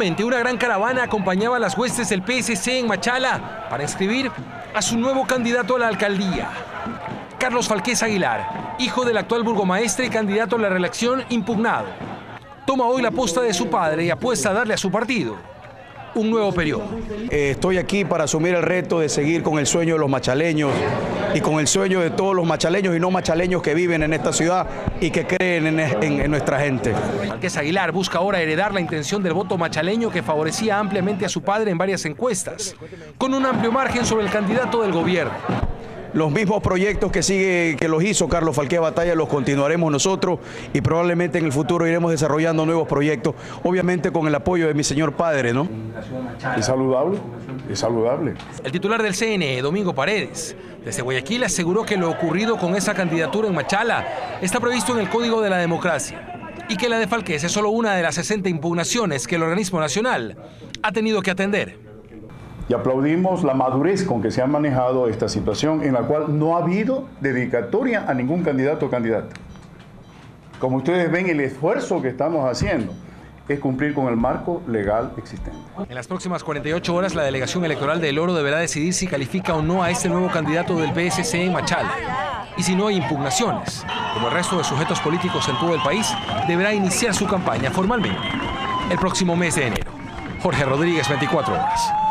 Precisamente una gran caravana acompañaba a las huestes del PSC en Machala para inscribir a su nuevo candidato a la alcaldía. Carlos Falqués Aguilar, hijo del actual burgomaestre y candidato a la reelección impugnado, toma hoy la posta de su padre y apuesta a darle a su partido un nuevo periodo. Estoy aquí para asumir el reto de seguir con el sueño de los machaleños y con el sueño de todos los machaleños y no machaleños que viven en esta ciudad y que creen en nuestra gente. Falqués Aguilar busca ahora heredar la intención del voto machaleño que favorecía ampliamente a su padre en varias encuestas, con un amplio margen sobre el candidato del gobierno. Los mismos proyectos que los hizo Carlos Falqués Batalla los continuaremos nosotros y probablemente en el futuro iremos desarrollando nuevos proyectos, obviamente con el apoyo de mi señor padre, ¿no? Es saludable, es saludable. El titular del CNE, Domingo Paredes, desde Guayaquil aseguró que lo ocurrido con esa candidatura en Machala está previsto en el Código de la Democracia y que la de Falqués es solo una de las 60 impugnaciones que el organismo nacional ha tenido que atender. Y aplaudimos la madurez con que se ha manejado esta situación en la cual no ha habido dedicatoria a ningún candidato o candidata. Como ustedes ven, el esfuerzo que estamos haciendo es cumplir con el marco legal existente. En las próximas 48 horas, la delegación electoral de El Oro deberá decidir si califica o no a este nuevo candidato del PSC en Machala. Y si no hay impugnaciones, como el resto de sujetos políticos en todo el país, deberá iniciar su campaña formalmente el próximo mes de enero. Jorge Rodríguez, 24 horas.